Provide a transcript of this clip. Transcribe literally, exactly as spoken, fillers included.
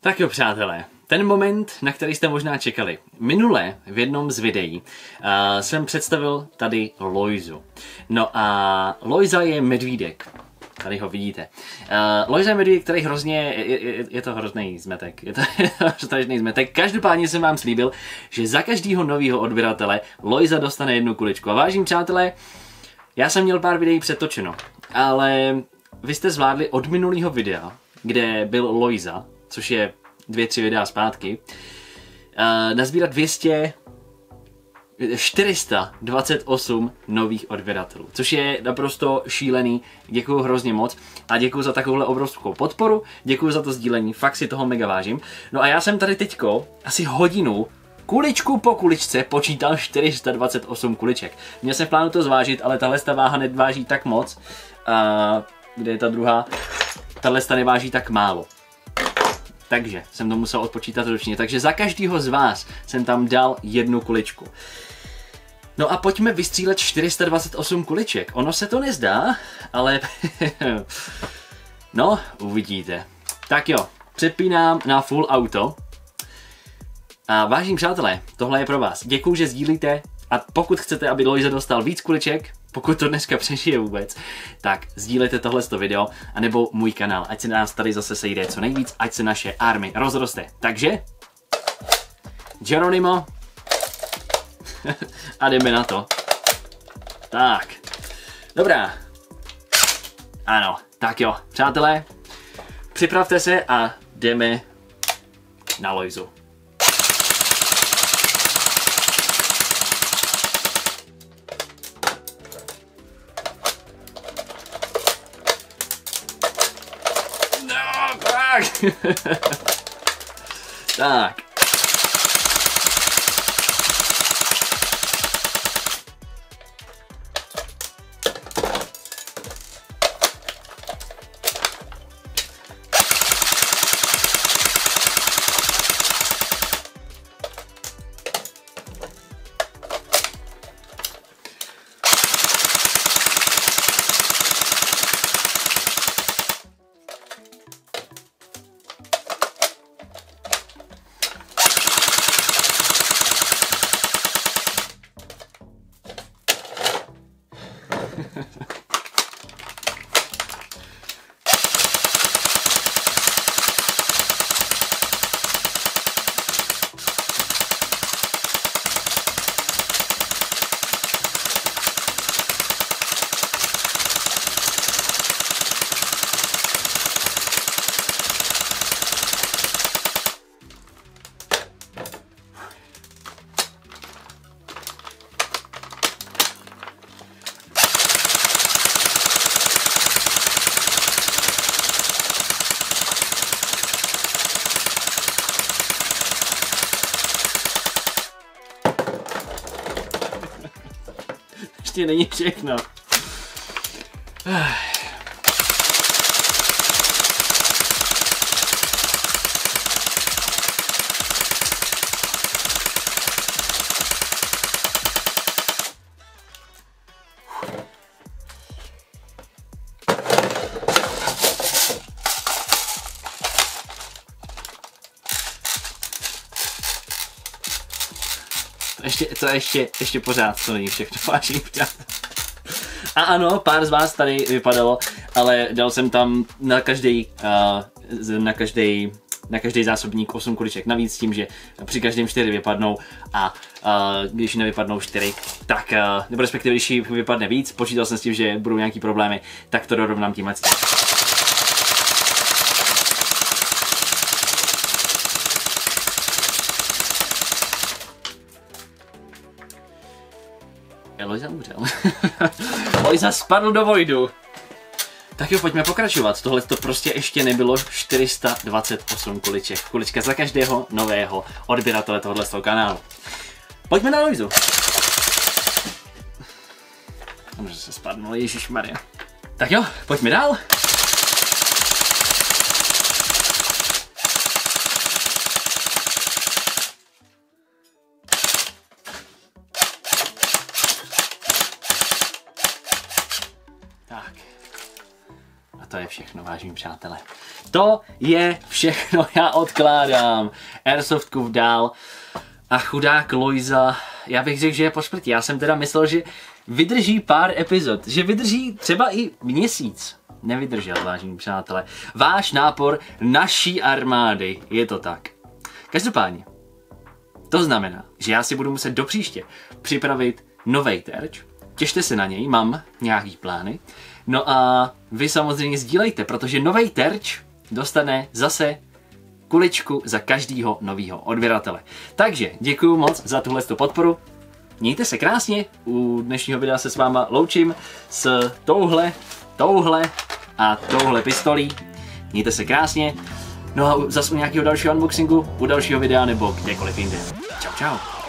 Tak jo, přátelé, ten moment, na který jste možná čekali. Minule v jednom z videí uh, jsem představil tady Lojzu. No a Lojza je medvídek. Tady ho vidíte. Uh, Lojza je medvídek, který hrozně, je, je, je to hrozný zmetek. Je to, je to hrozný zmetek. Každopádně jsem vám slíbil, že za každého nového odběratele Lojza dostane jednu kuličku. A vážení přátelé, já jsem měl pár videí přetočeno, ale vy jste zvládli od minulého videa, kde byl Lojza, což je dvě, tři videa zpátky, uh, nazbírat dvě stě, čtyři sta dvacet osm nových odběratelů, což je naprosto šílený. Děkuju hrozně moc a děkuju za takovouhle obrovskou podporu, děkuju za to sdílení, fakt si toho mega vážím. No a já jsem tady teďko asi hodinu kuličku po kuličce počítal čtyři sta dvacet osm kuliček. Měl jsem v plánu to zvážit, ale tahle váha neváží tak moc. A kde je ta druhá? Tahle neváží tak málo. Takže jsem to musel odpočítat ručně. Takže za každého z vás jsem tam dal jednu kuličku. No a pojďme vystřílet čtyři sta dvacet osm kuliček. Ono se to nezdá, ale no, uvidíte. Tak jo, přepínám na full auto. A vážení přátelé, tohle je pro vás. Děkuju, že sdílíte a pokud chcete, aby Lojza dostal víc kuliček, pokud to dneska přežije vůbec, tak sdílejte tohleto video, anebo můj kanál, ať se nás tady zase sejde co nejvíc, ať se naše army rozroste. Takže, Geronimo, a jdeme na to. Tak, dobrá. Ano, tak jo, přátelé, připravte se a jdeme na Lojzu. Tak. Ještě není všechno. Ještě, to ještě, ještě pořád to není všechno, vážení přátelé. A ano, pár z vás tady vypadalo, ale dal jsem tam na každý, uh, na každý, na každý zásobník osm kuliček navíc, tím, že při každém čtyři vypadnou a uh, když nevypadnou čtyři, tak, uh, nebo respektive když vypadne víc, počítal jsem s tím, že budou nějaký problémy, tak to dorovnám tímhle. Lojza umřel. Lojza spadl do vojdu. Tak jo, pojďme pokračovat. Tohle to prostě ještě nebylo čtyři sta dvacet osm kuliček. Kulička za každého nového odběratele tohoto kanálu. Pojďme na Lojzu. Může se spadnout, ježišmarja. Tak jo, pojďme dál. to je všechno, vážení přátelé. To je všechno, já odkládám Airsoftku dál a chudák Lojza, já bych řekl, že je po smrti. Já jsem teda myslel, že vydrží pár epizod, že vydrží třeba i měsíc. Nevydržel, vážení přátelé. Váš nápor naší armády, je to tak. Každopádně, to znamená, že já si budu muset do příště připravit novej terč. Těšte se na něj, mám nějaký plány. No a vy samozřejmě sdílejte, protože novej terč dostane zase kuličku za každýho novýho odběratele. Takže děkuju moc za tuhle podporu. Mějte se krásně, u dnešního videa se s váma loučím s touhle, touhle a touhle pistolí. Mějte se krásně, no a zase u nějakého dalšího unboxingu, u dalšího videa nebo kdekoliv jinde. Čau čau.